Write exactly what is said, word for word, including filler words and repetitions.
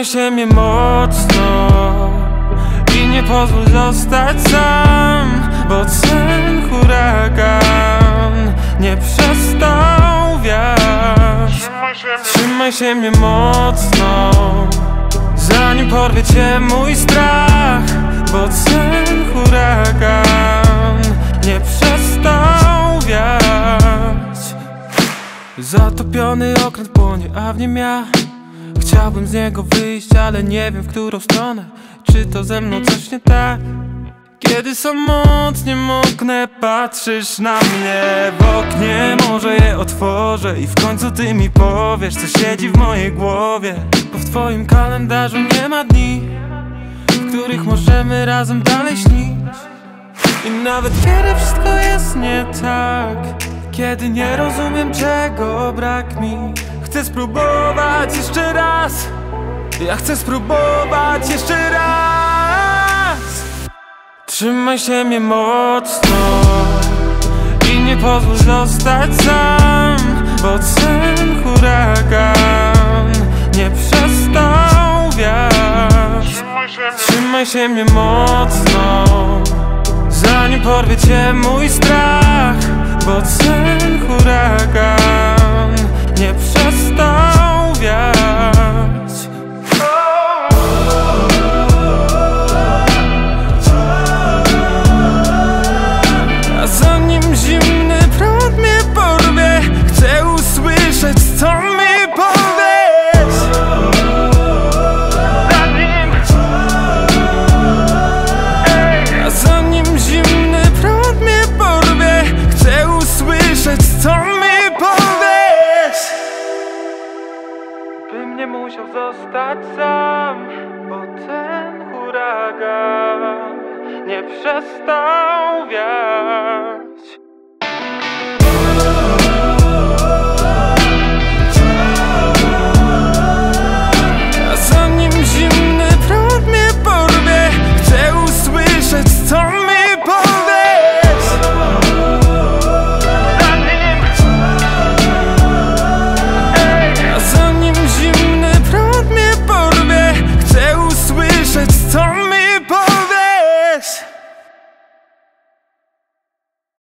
Trzymaj się mnie mocno i nie pozwól zostać sam, bo ten huragan nie przestał wiać. Trzymaj się mnie mocno, zanim porwie cię mój strach, bo ten huragan nie przestał wiać. Zatopiony okręt płonie, a w nim ja. Chciałbym z niego wyjść, ale nie wiem, w którą stronę. Czy to ze mną coś nie tak? Kiedy samotnie moknę, patrzysz na mnie w oknie. Może je otworzę i w końcu ty mi powiesz, co siedzi w mojej głowie. Bo w twoim kalendarzu nie ma dni, w których możemy razem dalej śnić. I nawet kiedy wszystko jest nie tak, kiedy nie rozumiem, czego brak mi, chcę spróbować jeszcze raz. Ja chcę spróbować jeszcze raz. Trzymaj się mnie mocno i nie pozwól zostać sam, bo ten huragan nie przestał wiać. Trzymaj się mnie mocno, zanim porwie cię mój strach, bo ten huragan nie przestał wiać. A zanim zimny prąd mnie porwie, chcę usłyszeć, co mi powiesz. A zanim zimny prąd mnie porwie, chcę usłyszeć, co mi powiesz. Bym nie musiał zostać sam, bo ten huragan nie przestał wiać.